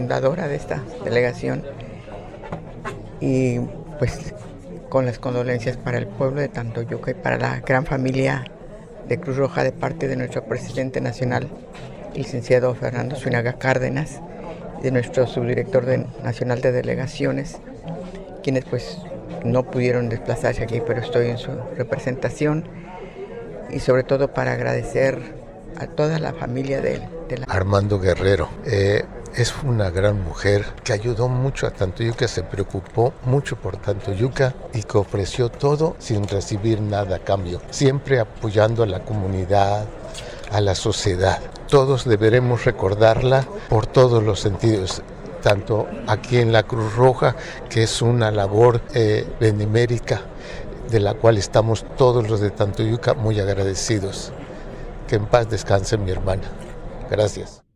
fundadora de esta delegación, y pues con las condolencias para el pueblo de Tantoyuca y para la gran familia de Cruz Roja de parte de nuestro presidente nacional, licenciado Fernando Zúñiga Cárdenas, y de nuestro subdirector nacional de delegaciones, quienes pues no pudieron desplazarse aquí, pero estoy en su representación, y sobre todo para agradecer a toda la familia de la... Armando Guerrero es una gran mujer que ayudó mucho a Tantoyuca, se preocupó mucho por Tantoyuca y que ofreció todo sin recibir nada a cambio, siempre apoyando a la comunidad, a la sociedad. Todos deberemos recordarla por todos los sentidos, tanto aquí en la Cruz Roja, que es una labor benemérita, de la cual estamos todos los de Tantoyuca muy agradecidos. Que en paz descanse mi hermana. Gracias.